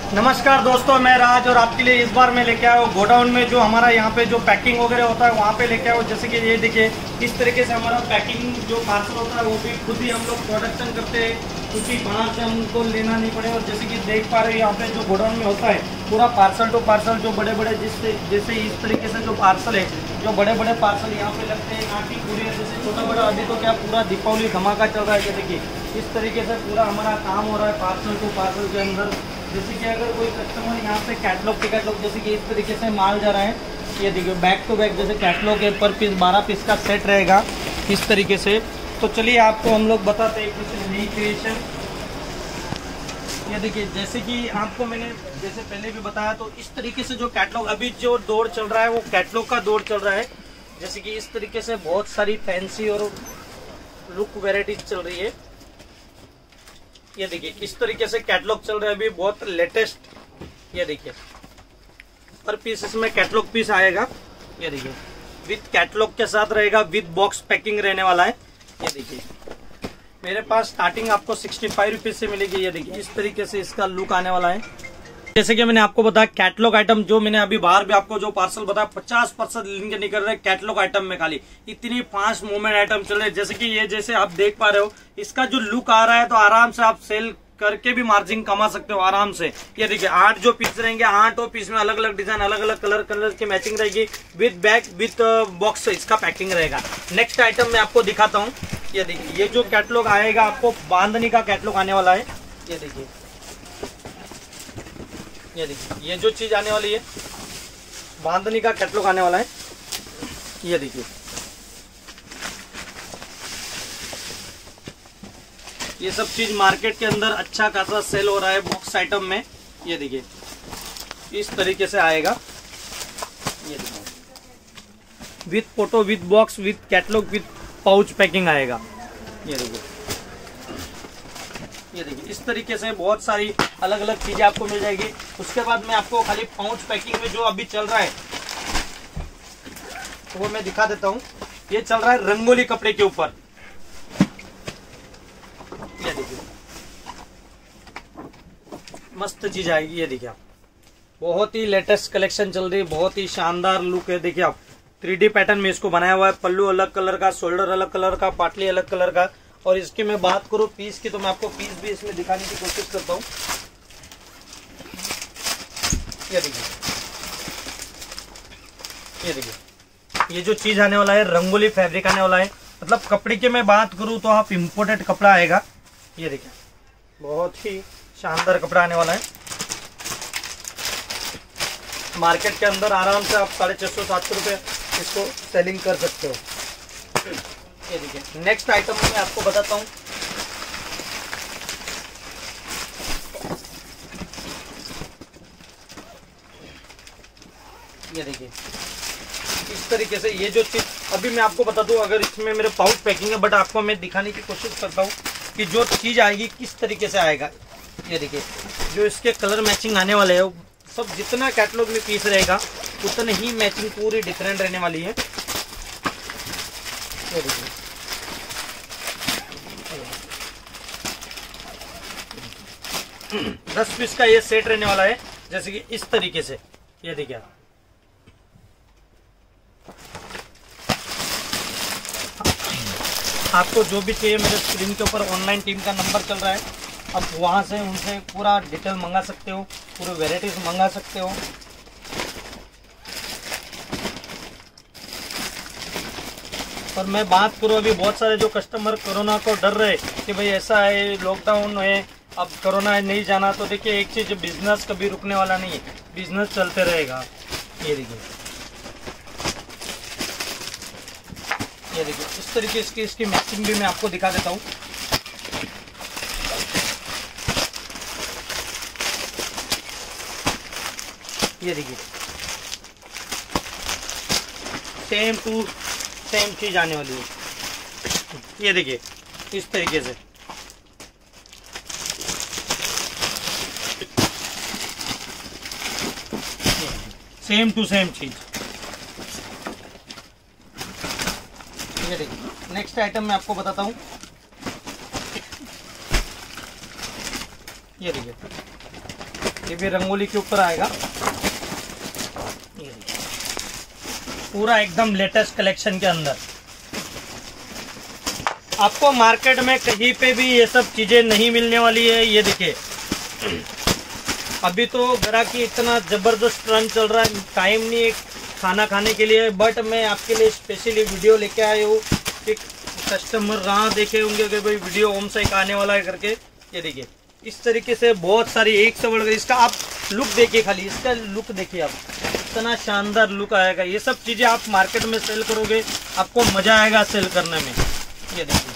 नमस्कार दोस्तों, मैं राज और आपके लिए इस बार मैं लेके आया हूँ गोडाउन में जो हमारा यहाँ पे जो पैकिंग वगैरह होता है वहाँ पे लेके आया हूँ। जैसे कि ये देखिए इस तरीके से हमारा पैकिंग जो पार्सल होता है वो भी खुद ही हम लोग प्रोडक्शन करते हैं, क्योंकि बाहर से हमको लेना नहीं पड़े। और जैसे कि देख पा रहे हैं यहाँ पे जो गोडाउन में होता है पूरा पार्सल टू पार्सल जो बड़े बड़े जैसे इस तरीके से जो पार्सल है, जो बड़े बड़े पार्सल यहाँ पे लगते हैं ना कि पूरे जैसे छोटा बड़ा। अभी तो क्या पूरा दीपावली धमाका चल रहा है कि देखिए इस तरीके से पूरा हमारा काम हो रहा है पार्सल टू पार्सल के अंदर। जैसे कि अगर कोई कस्टमर यहाँ पे कैटलॉग जैसे कि इस तरीके से माल जा रहा है, ये देखिए बैक टू बैक जैसे कैटलॉग है, पर पीस 12 पीस का सेट रहेगा इस तरीके से। तो चलिए आपको हम लोग बताते हैं कुछ नई क्रिएशन। ये देखिए जैसे कि आपको मैंने जैसे पहले भी बताया, तो इस तरीके से जो कैटलॉग अभी जो दौर चल रहा है वो कैटलॉग का दौर चल रहा है। जैसे कि इस तरीके से बहुत सारी फैंसी और लुक वेराइटीज चल रही है। ये देखिए इस तरीके से कैटलॉग चल रहा है अभी बहुत लेटेस्ट। ये देखिए पर पीस इसमें कैटलॉग पीस आएगा। ये देखिए विद कैटलॉग के साथ रहेगा, विद बॉक्स पैकिंग रहने वाला है। ये देखिए मेरे पास स्टार्टिंग आपको 65 रुपीज से मिलेगी। ये देखिए इस तरीके से इसका लुक आने वाला है। जैसे कि मैंने आपको बताया कैटलॉग आइटम जो मैंने अभी बाहर भी आपको जो पार्सल बताया 50% लिंक निकल रहे कैटलॉग आइटम में, खाली इतनी फास्ट मूवमेंट आइटम चल रहे। जैसे कि ये जैसे आप देख पा रहे हो इसका जो लुक आ रहा है, तो आराम से आप सेल करके भी मार्जिन कमा सकते हो आराम से। ये देखिए 8 जो पीस रहेंगे, 8 पीस में अलग अलग डिजाइन, अलग अलग कलर की मैचिंग रहेगी, विद बैग विद बॉक्स इसका पैकिंग रहेगा। नेक्स्ट आइटम मैं आपको दिखाता हूँ। ये देखिए ये जो कैटलॉग आएगा आपको बांधनी का कैटलॉग आने वाला है। ये देखिए ये जो चीज आने वाली है बांधनी का कैटलॉग आने वाला है। ये देखिए ये सब चीज मार्केट के अंदर अच्छा खासा सेल हो रहा है बॉक्स आइटम में। ये देखिए इस तरीके से आएगा। ये देखिए with photo, with box, with catalogue, with pouch packing आएगा। ये देखिए इस तरीके से बहुत सारी अलग अलग चीजें आपको मिल जाएगी। उसके बाद मैं आपको खाली पाउच पैकिंग में जो अभी चल रहा है तो वो मैं दिखा देता हूँ। ये चल रहा है रंगोली कपड़े के ऊपर। ये देखिए मस्त चीज आएगी। ये देखिए आप बहुत ही लेटेस्ट कलेक्शन चल रही है, बहुत ही शानदार लुक है। देखिए आप 3D पैटर्न में इसको बनाया हुआ है। पल्लू अलग कलर का, शोल्डर अलग कलर का, पाटली अलग कलर का। और इसकी मैं बात करूं पीस की, तो मैं आपको पीस भी इसमें दिखाने की कोशिश करता हूं। ये देखिए ये जो चीज आने वाला है रंगोली फैब्रिक आने वाला है। मतलब कपड़े की मैं बात करूं तो आप इम्पोर्टेड कपड़ा आएगा। ये देखिए बहुत ही शानदार कपड़ा आने वाला है। मार्केट के अंदर आराम से आप 650-700 रुपये इसको सेलिंग कर सकते हो। ये देखिए नेक्स्ट आइटम मैं आपको बताता हूँ। ये देखिए इस तरीके से ये जो चीज अभी मैं आपको बता दूं, अगर इसमें मेरे पाउच पैकिंग है, बट आपको मैं दिखाने की कोशिश करता हूँ कि जो चीज आएगी किस तरीके से आएगा। ये देखिए जो इसके कलर मैचिंग आने वाले है सब, जितना कैटलॉग में पीस रहेगा उतने ही मैचिंग पूरी डिफरेंट रहने वाली है। ये देखिए 10 पीस का ये सेट रहने वाला है। जैसे कि इस तरीके से ये देखिए आपको जो भी चाहिए मेरे स्क्रीन के ऊपर ऑनलाइन टीम का नंबर चल रहा है, आप वहां से उनसे पूरा डिटेल मंगा सकते हो, पूरे वेराइटीज मंगा सकते हो। और मैं बात करूं अभी बहुत सारे जो कस्टमर कोरोना को डर रहे कि भाई ऐसा है लॉकडाउन है अब कोरोना है नहीं जाना, तो देखिए एक चीज बिजनेस कभी रुकने वाला नहीं है, बिजनेस चलते रहेगा। ये देखिए इस तरीके से इसकी मैचिंग भी मैं आपको दिखा देता हूँ। ये देखिए सेम टू सेम चीज आने वाली है। ये देखिए इस तरीके से सेम टू सेम चीज। ये देखिए नेक्स्ट आइटम मैं आपको बताता हूँ। ये देखिए ये भी रंगोली के ऊपर आएगा। पूरा एकदम लेटेस्ट कलेक्शन के अंदर। आपको मार्केट में कहीं पे भी ये सब चीजें नहीं मिलने वाली है। ये देखिए, अभी तो ग्राहकी इतना जबरदस्त रन चल रहा है, टाइम नहीं है खाना खाने के लिए, बट मैं आपके लिए स्पेशली वीडियो लेके आया हूँ कि कस्टमर राह देखे होंगे कि भाई वीडियो ओम से आने वाला है करके। ये देखिए इस तरीके से बहुत सारी एक से बढ़कर, इसका आप लुक देखिए, खाली इसका लुक देखिए आप, इतना शानदार लुक आएगा। ये सब चीजें आप मार्केट में सेल करोगे, आपको मजा आएगा सेल करने में। ये देखिए,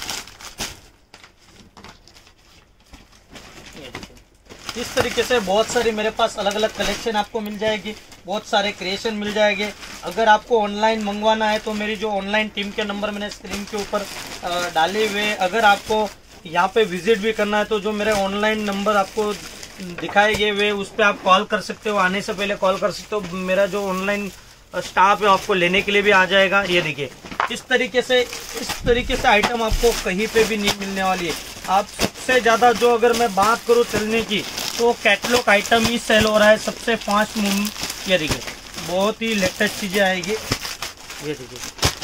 इस तरीके से बहुत सारी मेरे पास अलग अलग कलेक्शन आपको मिल जाएगी, बहुत सारे क्रिएशन मिल जाएंगे। अगर आपको ऑनलाइन मंगवाना है तो मेरी जो ऑनलाइन टीम के नंबर मैंने स्क्रीन के ऊपर डाले हुए, अगर आपको यहाँ पे विजिट भी करना है तो जो मेरे ऑनलाइन नंबर आपको दिखाए गए हुए उस पर आप कॉल कर सकते हो, आने से पहले कॉल कर सकते हो। मेरा जो ऑनलाइन स्टाफ है आपको लेने के लिए भी आ जाएगा। ये देखिए इस तरीके से आइटम आपको कहीं पे भी नहीं मिलने वाली है। आप सबसे ज्यादा जो अगर मैं बात करूँ चलने की तो कैटलॉग आइटम ही सेल हो रहा है सबसे फास्ट मूव। ये देखिए बहुत ही लेटेस्ट चीजें आएगी। ये देखिए,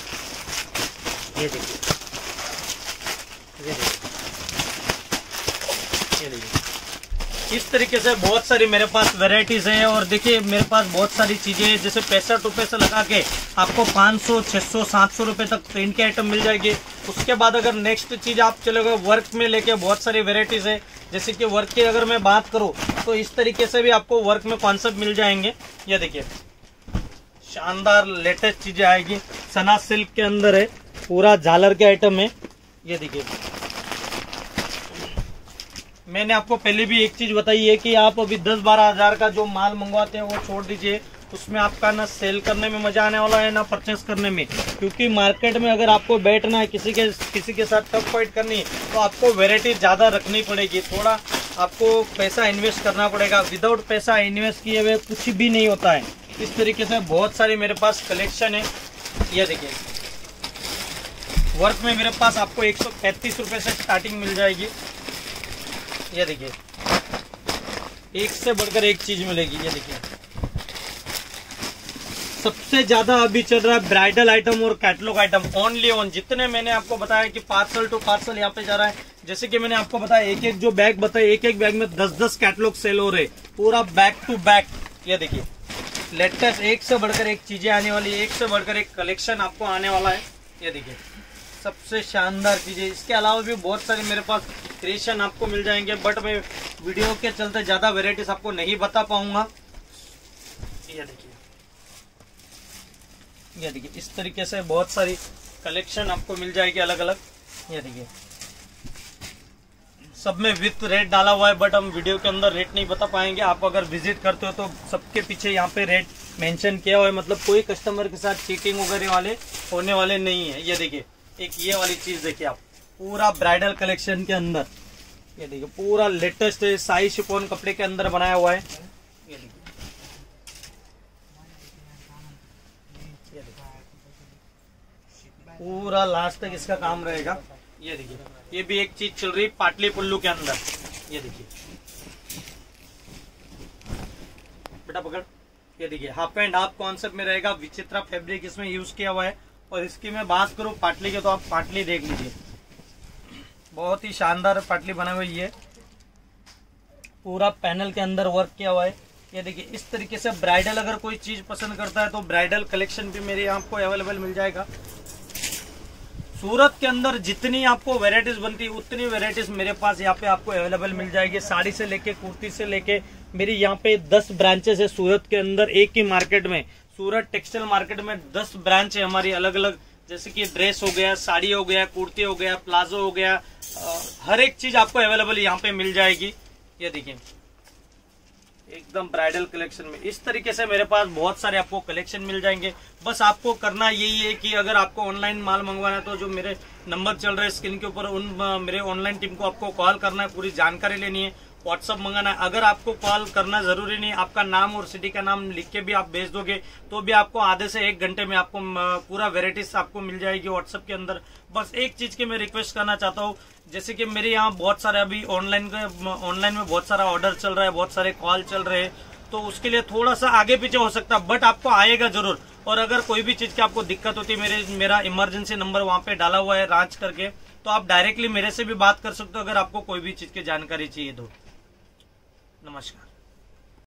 ये देखिए, ये देखिए, ये देखिए, इस तरीके से बहुत सारी मेरे पास वैरायटीज है। और देखिए मेरे पास बहुत सारी चीजें हैं, जैसे 65 रुपए से लगा के आपको 500, 600, 700 रुपए तक प्रिंट के आइटम मिल जाएगी। उसके बाद अगर नेक्स्ट चीज आप चलोगे वर्क में लेके, बहुत सारी वेराइटीज है। जैसे कि वर्क की अगर मैं बात करूँ तो इस तरीके से भी आपको वर्क में कॉन्सेप्ट मिल जाएंगे। ये देखिए शानदार लेटेस्ट चीजें आएगी, सना सिल्क के अंदर है, पूरा झालर के आइटम है। ये देखिए मैंने आपको पहले भी एक चीज बताई है कि आप अभी 10-12 हजार का जो माल मंगवाते हैं वो छोड़ दीजिए, उसमें आपका ना सेल करने में मजा आने वाला है ना परचेस करने में। क्योंकि मार्केट में अगर आपको बैठना है, किसी के साथ टफ फाइट करनी है तो आपको वैरायटी ज्यादा रखनी पड़ेगी, थोड़ा आपको पैसा इन्वेस्ट करना पड़ेगा। विदाउट पैसा इन्वेस्ट किए हुए कुछ भी नहीं होता है। इस तरीके से बहुत सारी मेरे पास कलेक्शन है। ये देखिए वर्क में मेरे पास आपको 135 रुपए से स्टार्टिंग मिल जाएगी। ये देखिए एक से बढ़कर एक चीज मिलेगी। ये देखिए सबसे ज्यादा अभी चल रहा है ब्राइडल आइटम और कैटलॉग आइटम, ओनली ऑन। जितने मैंने आपको बताया कि पार्सल टू पार्सल यहाँ पे जा रहा है, जैसे कि मैंने आपको बताया एक एक जो बैग बताया, एक एक बैग में 10-10 कैटलॉग सेल हो रहे, पूरा बैक टू बैक। ये देखिए लेटेस्ट एक से बढ़कर एक चीजें आने वाली है, एक से बढ़कर एक कलेक्शन आपको आने वाला है। ये देखिए सबसे शानदार चीजें। इसके अलावा भी बहुत सारे मेरे पास क्रिएशन आपको मिल जाएंगे, बट मैं वीडियो के चलते ज्यादा वेराइटीज आपको नहीं बता पाऊंगा। ये देखिए, ये देखिए इस तरीके से बहुत सारी कलेक्शन आपको मिल जाएगी अलग अलग। ये देखिए सब में विथ रेट डाला हुआ है, बट हम वीडियो के अंदर रेट नहीं बता पाएंगे। आप अगर विजिट करते हो तो सबके पीछे यहाँ पे रेट मेंशन किया हुआ है, मतलब कोई कस्टमर के साथ चीटिंग वगैरह वाले होने वाले नहीं है। ये देखिए एक ये वाली चीज देखिए आप, पूरा ब्राइडल कलेक्शन के अंदर। ये देखिए पूरा लेटेस्ट साई शिफॉन कपड़े के अंदर बनाया हुआ है। ये देखिए, ये देखिए पूरा लास्ट तक इसका काम रहेगा। ये देखिए ये भी एक चीज चल रही पाटली पुल्लू के अंदर। ये देखिए बेटा पकड़। ये देखिए हाफ एंड हाफ कॉन्सेप्ट में रहेगा, विचित्रा फैब्रिक इसमें यूज किया हुआ है। और इसकी मैं बात करूं पाटली के तो आप पाटली देख लीजिए, बहुत ही शानदार पाटली बना हुई है, पूरा पैनल के अंदर वर्क किया हुआ है। ये देखिए इस तरीके से ब्राइडल अगर कोई चीज पसंद करता है तो ब्राइडल कलेक्शन भी मेरे यहाँ आपको अवेलेबल मिल जाएगा। सूरत के अंदर जितनी आपको वेराइटीज बनती है उतनी वेराइटीज मेरे पास यहाँ पे आपको अवेलेबल मिल जाएगी। साड़ी से लेके कुर्ती से लेके मेरी यहाँ पे 10 ब्रांचेस है सूरत के अंदर। एक ही मार्केट में, सूरत टेक्सटाइल मार्केट में 10 ब्रांच है हमारी अलग अलग, जैसे कि ड्रेस हो गया, साड़ी हो गया, कुर्ती हो गया, प्लाजो हो गया, हर एक चीज आपको अवेलेबल यहाँ पे मिल जाएगी। ये देखिए एकदम ब्राइडल कलेक्शन में इस तरीके से मेरे पास बहुत सारे आपको कलेक्शन मिल जाएंगे। बस आपको करना यही है कि अगर आपको ऑनलाइन माल मंगवाना है तो जो मेरे नंबर चल रहे हैं स्क्रीन के ऊपर, उन मेरे ऑनलाइन टीम को आपको कॉल करना है, पूरी जानकारी लेनी है। व्हाट्सअप मंगाना है। अगर आपको कॉल करना जरूरी नहीं, आपका नाम और सिटी का नाम लिख के भी आप भेज दोगे तो भी आपको आधे से 1 घंटे में आपको पूरा वेराइटीज आपको मिल जाएगी व्हाट्सअप के अंदर। बस एक चीज की मैं रिक्वेस्ट करना चाहता हूँ, जैसे कि मेरे यहाँ बहुत सारे अभी ऑनलाइन में बहुत सारा ऑर्डर चल रहा है, बहुत सारे कॉल चल रहे हैं, तो उसके लिए थोड़ा सा आगे पीछे हो सकता है, बट आपको आएगा जरूर। और अगर कोई भी चीज की आपको दिक्कत होती है, मेरा इमरजेंसी नंबर वहां पे डाला हुआ है रांच करके, तो आप डायरेक्टली मेरे से भी बात कर सकते हो अगर आपको कोई भी चीज की जानकारी चाहिए तो। नमस्कार।